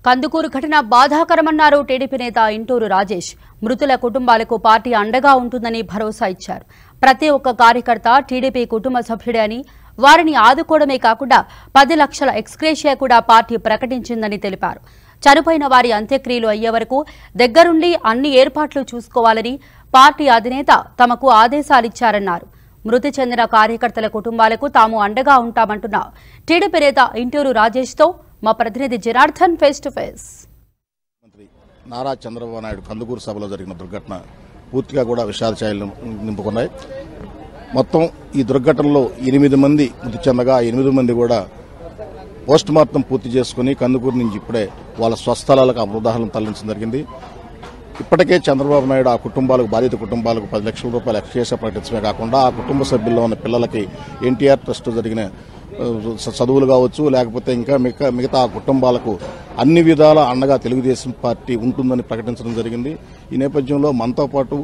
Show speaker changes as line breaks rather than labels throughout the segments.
కందుకూరు ఘటన బాధాకరమన్నారు టీడీపీ నేత ఇంటూరు రాజేష్. మృతుల కుటుంబాలకు పార్టీ అండగా ఉంటుందని భరోసా ఇచ్చారు. ప్రతి ఒక్క కార్యకర్త టీడీపీ కుటుంబ సభ్యుడే అని, వారిని ఆదుకోవడమే కాకుండా 10 లక్షల ఎక్స్‌గ్రేషియా కూడా పార్టీ ప్రకటించిందని తెలిపారు. చనిపోయిన వారి అంత్యక్రియలు అయ్యే వరకు దగ్గరుండి అన్ని ఏర్పాట్లు చూసుకోవాలని పార్టీ అధినేత తమకు ఆదేశాలిచ్చారన్నారు. మృతి చెందిన కార్యకర్తల కుటుంబాలకు తాము అండగా ఉంటామంటున్న టీడీపీ నేత ఇంటూరు రాజేష్తో మా ప్రతినిధి జనార్దన్ ఫేస్ టు ఫేస్.
మంత్రి నారా చంద్రబాబు నాయుడు కందుకూరు సభలో జరిగిన దుర్ఘటన పూర్తిగా కూడా విషాద ఛాయలు నింపుకున్నాయి. మొత్తం ఈ దుర్ఘటనలో 8 మంది మృతి చెందగా 8 మంది కూడా పోస్ట్ మార్టం పూర్తి చేసుకుని కందుకూరు నుంచి ఇప్పుడే వాళ్ళ స్వస్థలాలకు ఆ మృతదేహాలను తరలించడం జరిగింది. ఇప్పటికే చంద్రబాబు నాయుడు ఆ కుటుంబాలకు, బాధిత కుటుంబాలకు 10 లక్షల రూపాయలు ఎక్స్‌గ్రేషియా ప్రకటించడమే కాకుండా ఆ కుటుంబ సభ్యుల్లో ఉన్న పిల్లలకి ఎన్టీఆర్ ట్రస్ట్ జరిగిన చదువులు కావచ్చు, లేకపోతే ఇంకా మిగతా కుటుంబాలకు అన్ని విధాల అండగా తెలుగుదేశం పార్టీ ఉంటుందని ప్రకటించడం జరిగింది. ఈ నేపథ్యంలో మనతో పాటు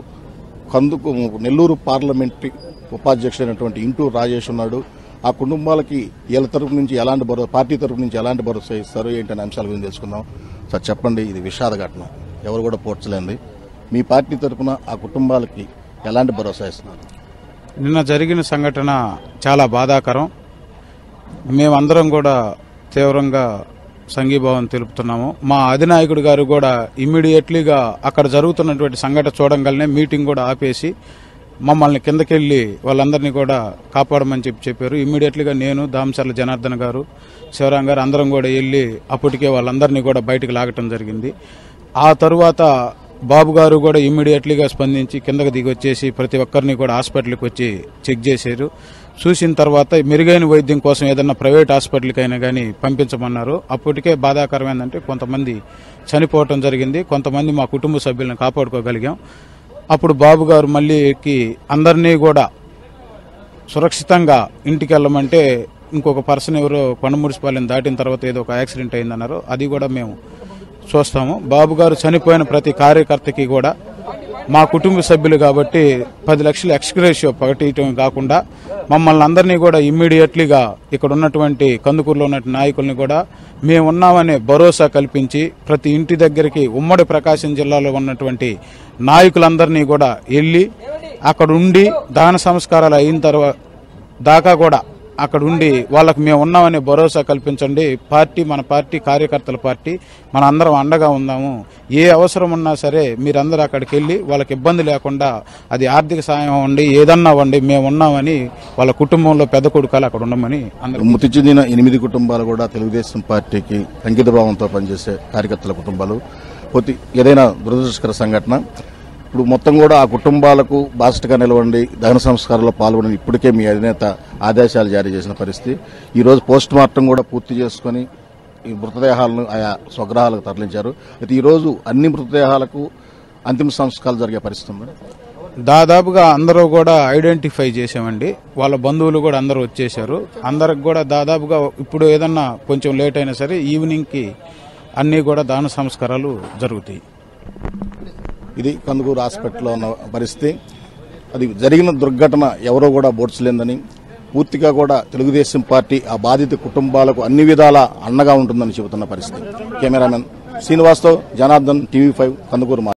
నెల్లూరు పార్లమెంటరీ ఉపాధ్యక్షుడైనటువంటి ఇంటూరు రాజేష్ ఉన్నాడు. ఆ కుటుంబాలకి వీళ్ళ తరపు నుంచి ఎలాంటి పార్టీ తరపు నుంచి ఎలాంటి భరోసా ఇస్తారు ఏంటనే అంశాల గురించి తెలుసుకుందాం. సార్ చెప్పండి, ఇది విషాద ఘటన, ఎవరు కూడా పోడ్చలేంది. మీ పార్టీ తరఫున ఆ కుటుంబాలకి ఎలాంటి భరోసా ఇస్తున్నారు?
నిన్న జరిగిన సంఘటన చాలా బాధాకరం. మేమందరం కూడా తీవ్రంగా సంఘీభావం తెలుపుతున్నాము. మా అధినాయకుడు గారు కూడా ఇమ్మీడియట్లీగా అక్కడ జరుగుతున్నటువంటి సంఘటన చూడంగానే మీటింగ్ కూడా ఆపేసి మమ్మల్ని కిందకెళ్లి వాళ్ళందరినీ కూడా కాపాడమని చెప్పారు. ఇమ్మీడియట్లీగా నేను, దామచర్ల జనార్దన్ గారు, శివరాం గారు అందరం కూడా వెళ్లి అప్పటికే వాళ్ళందరినీ కూడా బయటకు లాగటం జరిగింది. ఆ తరువాత బాబు గారు కూడా ఇమ్మీడియట్లీగా స్పందించి కిందకు దిగి వచ్చేసి ప్రతి ఒక్కరిని కూడా హాస్పిటల్కి వచ్చి చెక్ చేశారు. చూసిన తర్వాత మెరుగైన వైద్యం కోసం ఏదన్నా ప్రైవేట్ హాస్పిటల్కి అయినా కానీ పంపించమన్నారు. అప్పటికే బాధాకరం ఏంటంటే కొంతమంది చనిపోవటం జరిగింది, కొంతమంది మా కుటుంబ సభ్యులను కాపాడుకోగలిగాం. అప్పుడు బాబు గారు మళ్ళీ ఎక్కి అందరినీ కూడా సురక్షితంగా ఇంటికి వెళ్ళమంటే ఇంకొక పర్సన్ ఎవరో కొండముడిసిపాలెం దాటిన తర్వాత ఏదో ఒక యాక్సిడెంట్ అయిందన్నారు. అది కూడా మేము చూస్తాము. బాబు గారు చనిపోయిన ప్రతి కార్యకర్తకి కూడా మా కుటుంబ సభ్యులు కాబట్టి 10 లక్షల ఎక్స్‌గ్రేషియా ప్రకటించడం కాకుండా మమ్మల్ని అందరినీ కూడా ఇమ్మీడియట్లీగా ఇక్కడ ఉన్నటువంటి కందుకూరులో ఉన్న నాయకుల్ని కూడా మేమున్నామనే భరోసా కల్పించి ప్రతి ఇంటి దగ్గరికి ఉమ్మడి ప్రకాశం జిల్లాలో ఉన్నటువంటి నాయకులందరినీ కూడా వెళ్లి అక్కడ ఉండి దహన సంస్కారాలు అయిన తర్వాత దాకా కూడా అక్కడ ఉండి వాళ్ళకి మేము ఉన్నామనే భరోసా కల్పించండి. మన పార్టీ కార్యకర్తల పార్టీ, మన అందరం అండగా ఉందాము. ఏ అవసరం ఉన్నా సరే మీరందరూ అక్కడికి వెళ్ళి వాళ్ళకి ఇబ్బంది లేకుండా, అది ఆర్థిక సాయం అవ్వండి, ఏదన్నా అవ్వండి, మేము ఉన్నామని వాళ్ళ కుటుంబంలో పెద్ద కొడుకాలు అక్కడ ఉండమని అందరూ.
మృతి చెందిన 8 కుటుంబాలు కూడా తెలుగుదేశం పార్టీకి అంకిత భావంతో పనిచేసే కార్యకర్తల కుటుంబాలు. ఏదైనా దురదృష్టకర సంఘటన ఇప్పుడు మొత్తం కూడా ఆ కుటుంబాలకు బాసటగా నిలవండి, దహన సంస్కారాల్లో పాల్గొని ఇప్పటికే మీ అధినేత ఆదేశాలు జారీ చేసిన పరిస్థితి. ఈ రోజు పోస్ట్ మార్టం కూడా పూర్తి చేసుకుని ఈ మృతదేహాలను ఆయా స్వగృహాలకు తరలించారు. అయితే ఈ రోజు అన్ని మృతదేహాలకు అంతిమ సంస్కారాలు జరిగే పరిస్థితి ఉంది.
దాదాపుగా అందరూ కూడా ఐడెంటిఫై చేసామండి. వాళ్ళ బంధువులు కూడా అందరూ వచ్చేశారు. అందరికి కూడా దాదాపుగా ఇప్పుడు ఏదన్నా కొంచెం లేట్ అయినా సరే ఈవినింగ్కి అన్నీ కూడా దహన సంస్కారాలు జరుగుతాయి.
ఇది కందుకూరు హాస్పిటల్లో ఉన్న పరిస్థితి. అది జరిగిన దుర్ఘటన ఎవరో కూడా బోడ్చలేదని, పూర్తిగా కూడా తెలుగుదేశం పార్టీ ఆ బాధిత కుటుంబాలకు అన్ని విధాలా అండగా ఉంటుందని చెబుతున్న పరిస్థితి. కెమెరామెన్ శ్రీనివాస్తో జనార్దన్, TV5 కందుకూరు.